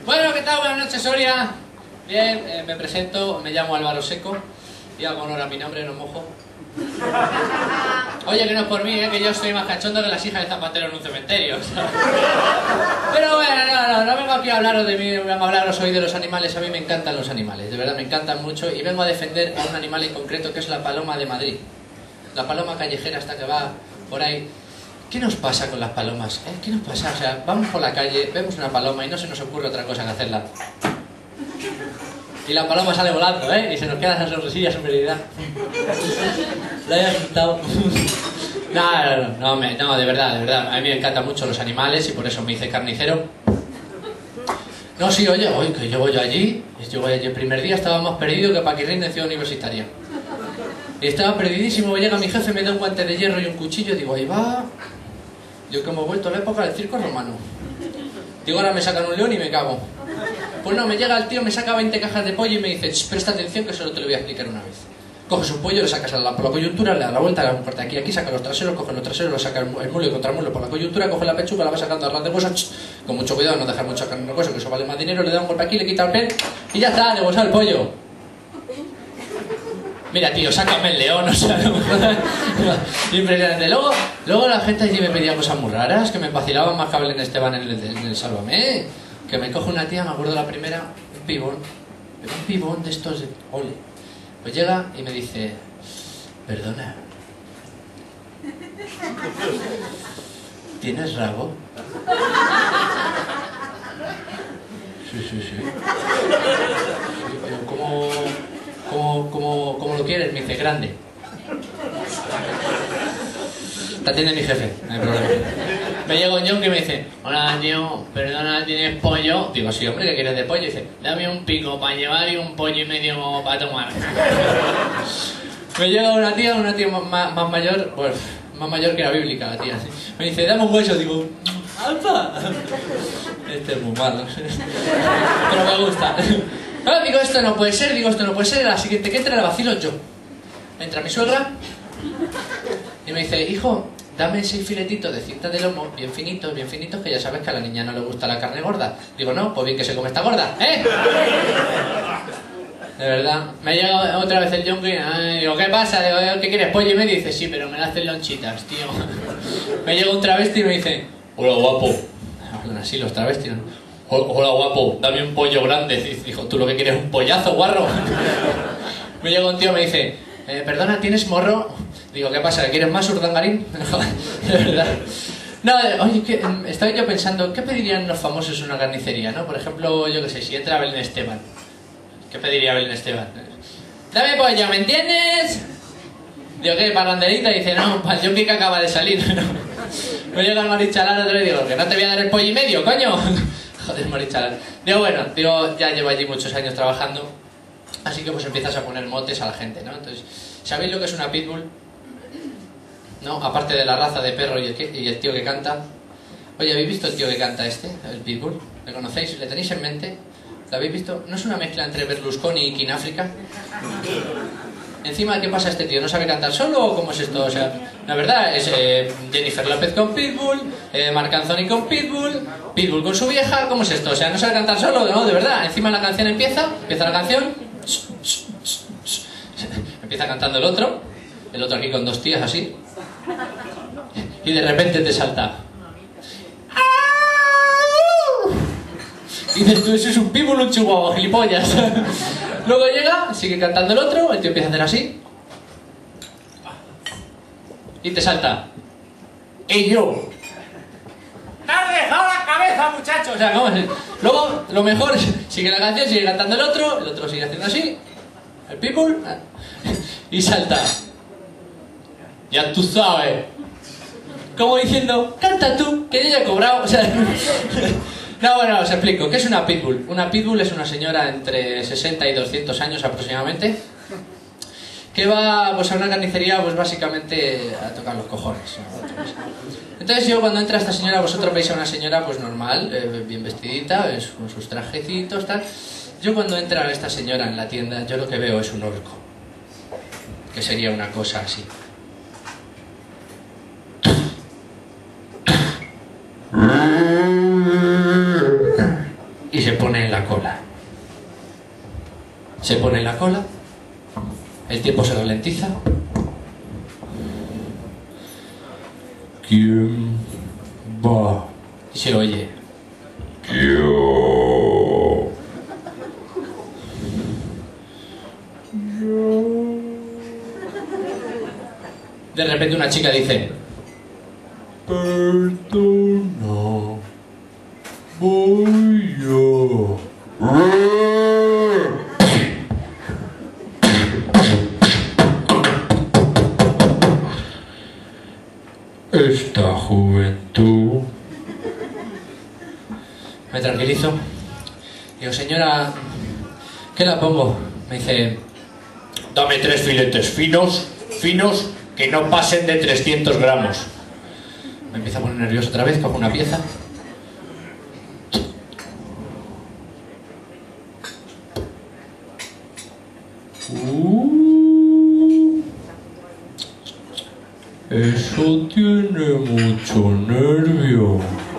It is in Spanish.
Bueno, ¿qué tal? Buenas noches, Soria. Bien, me presento, me llamo Álvaro Seco y hago honor a mi nombre, no mojo. Oye, que no es por mí, que yo estoy más cachondo que las hijas de Zapatero en un cementerio, ¿sabes? Pero bueno, no vengo aquí a hablaros de mí, vengo a hablaros hoy de los animales. A mí me encantan los animales, de verdad me encantan mucho, y vengo a defender a un animal en concreto que es la paloma de Madrid. La paloma callejera esta que va por ahí. ¿Qué nos pasa con las palomas? ¿Qué nos pasa? O sea, vamos por la calle, vemos una paloma y no se nos ocurre otra cosa que hacerla. Y la paloma sale volando, y se nos queda esa sonrisilla superioridad. ¿La he asustado? No, de verdad. A mí me encantan mucho los animales y por eso me hice carnicero. No, sí, oye, que llego yo allí el primer día estaba más perdido que Paquirrín en Ciudad Universitaria. Y estaba perdidísimo, llega mi jefe, me da un guante de hierro y un cuchillo, digo, ahí va. Yo que hemos vuelto a la época del circo romano. Digo, ahora me sacan un león y me cago. Pues no, me llega el tío, me saca 20 cajas de pollo y me dice, presta atención que solo te lo voy a explicar una vez. Coges un pollo, le sacas por la coyuntura, le das la vuelta, le das un corte aquí, saca los traseros, coge los traseros, lo saca el muslo y contramuslo por la coyuntura, coge la pechuga, la va sacando a ras de hueso, con mucho cuidado, no dejar mucha carne en el hueso, que eso vale más dinero, le da un golpe aquí, le quita el pel y ya está, degüesado el pollo. Mira, tío, sácame el león, o sea, no, impresionante. Luego la gente allí me pedía cosas muy raras, que me vacilaban más que Belén Esteban en el Sálvame. Que me coge una tía, me acuerdo la primera, un pibón de estos de ole. Pues llega y me dice, perdona, ¿tienes rabo? Sí. ¿Cómo lo quieres? Me dice, grande. Te atiende mi jefe, no hay problema. Me llega un yonki y me dice, hola tío, perdona, ¿tienes pollo? Digo, sí, hombre, ¿qué quieres de pollo? Y dice, dame un pico para llevar y un pollo y medio para tomar. Me llega una tía más mayor, pues más mayor que la bíblica, la tía. Me dice, dame un hueso, digo, ¡alfa! Este es muy malo. Pero me gusta. No, digo, esto no puede ser, la siguiente que entra la vacilo yo. Entra mi suegra y me dice, hijo, dame 6 filetitos de cinta de lomo, bien finitos, que ya sabes que a la niña no le gusta la carne gorda. Digo, no, pues bien que se come esta gorda, ¿eh? De verdad. Me llega otra vez el yonki, digo, ¿qué pasa? Digo, ¿qué quieres, pollo y medio? Dice, sí, pero me la hacen lonchitas, tío. Me llega un travesti y me dice, hola, guapo. Hablan así los travestis, ¿no? Hola, guapo, dame un pollo grande. Dijo, ¿tú lo que quieres es un pollazo, guarro? Me llega un tío y me dice, perdona, ¿tienes morro? Digo, ¿qué pasa? ¿Quieres más, urdangarín? De verdad. No, oye, estaba yo pensando, ¿qué pedirían los famosos en una carnicería, no? Por ejemplo, yo qué sé, si entra Belén Esteban. ¿Qué pediría Belén Esteban? Dame pollo, ¿me entiendes? Digo, ¿qué? ¿Parranderita? Dice, no, para el yonki que acaba de salir. Me llega el Marichalán otro y digo, que no te voy a dar el pollo y medio, coño. Joder, Marichalán. Digo, bueno, ya llevo allí muchos años trabajando, así que pues empiezas a poner motes a la gente, ¿no? Entonces, ¿sabéis lo que es una pitbull? ¿No? Aparte de la raza de perro y el tío que canta. Oye, ¿habéis visto el tío que canta el pitbull? ¿Le conocéis? ¿Le tenéis en mente? ¿Lo habéis visto? ¿No es una mezcla entre Berlusconi y King África? Encima, ¿qué pasa este tío? ¿No sabe cantar solo o cómo es esto? O sea, la verdad es Jennifer López con Pitbull, Marc Anthony con Pitbull con su vieja, ¿cómo es esto? O sea, ¿no sabe cantar solo? No, de verdad. Encima la canción empieza la canción, empieza cantando el otro aquí con 2 tías así, y de repente te salta. Y dices tú, eso es un pitbull o un chihuahua, gilipollas. Luego llega, sigue cantando el otro, el tío empieza a hacer así. Y te salta. ¡Ey, yo! ¡Te has dejado la cabeza, muchacho! O sea, ¿cómo es? Luego, lo mejor, sigue la canción, sigue cantando el otro sigue haciendo así. El pitbull. Y salta. Ya tú sabes. Como diciendo, canta tú, que yo ya he cobrado. O sea... No, bueno, os explico. ¿Qué es una pitbull? Una pitbull es una señora entre 60 y 200 años aproximadamente, que va pues, a una carnicería pues básicamente a tocar los cojones. Entonces yo cuando entra esta señora, vosotros veis a una señora pues normal, bien vestidita, con sus trajecitos, tal. Yo cuando entra esta señora en la tienda, yo lo que veo es un orco, que sería una cosa así. Y se pone en la cola. Se pone en la cola, el tiempo se ralentiza. ¿Quién va? Y se oye. Yo. De repente una chica dice: perdona, voy yo. Esta juventud. Me tranquilizo. Digo, señora, ¿qué la pongo? Me dice: dame 3 filetes finos, que no pasen de 300 gramos. Me empieza a poner nervioso otra vez, cojo una pieza. Eso tiene mucho nervio.